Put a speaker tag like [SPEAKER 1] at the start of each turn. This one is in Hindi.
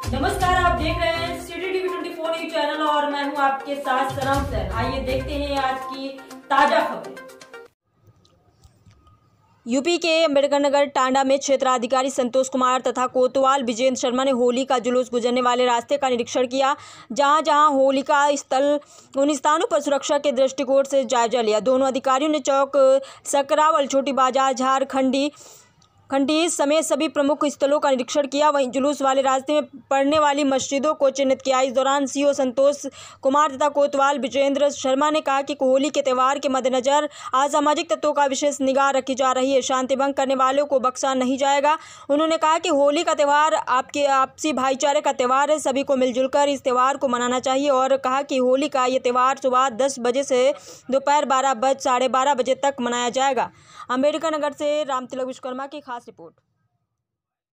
[SPEAKER 1] नमस्कार, आप देख रहे हैं सिटी टीवी 24 न्यूज चैनल और मैं हूं आपके साथ सनम सैन। आइए देखते हैं आज की ताजा खबरें। यूपी के अम्बेडकर नगर टांडा में क्षेत्राधिकारी संतोष कुमार तथा कोतवाल विजेंद्र शर्मा ने होली का जुलूस गुजरने वाले रास्ते का निरीक्षण किया। जहां होलिका स्थल उन स्थानों पर सुरक्षा के दृष्टिकोण से जायजा लिया। दोनों अधिकारियों ने चौक सकरावल, छोटी बाजार, झारखंडी समेत सभी प्रमुख स्थलों का निरीक्षण किया। वहीं जुलूस वाले रास्ते में पड़ने वाली मस्जिदों को चिन्हित किया। इस दौरान सीओ संतोष कुमार तथा कोतवाल विजेंद्र शर्मा ने कहा कि होली के त्यौहार के मद्देनजर असामाजिक तत्वों का विशेष निगाह रखी जा रही है। शांति भंग करने वालों को बख्शा नहीं जाएगा। उन्होंने कहा कि होली का त्यौहार आपके आपसी भाईचारे का त्यौहार है, सभी को मिलजुल कर इस त्यौहार को मनाना चाहिए। और कहा कि होली का ये त्यौहार सुबह 10 बजे से दोपहर 12 साढ़े 12 बजे तक मनाया जाएगा। अम्बेडकर नगर से रामतिलक विश्वकर्मा की खास रिपोर्ट।